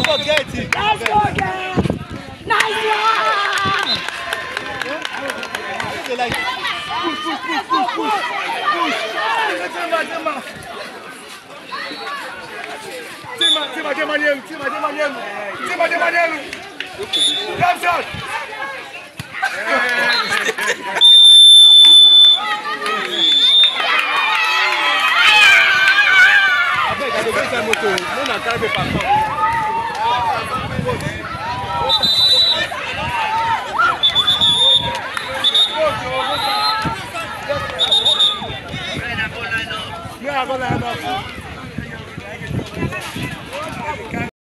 forget it. Let's go again. Nice one. They like push. Avec la moto, on a carré par contre.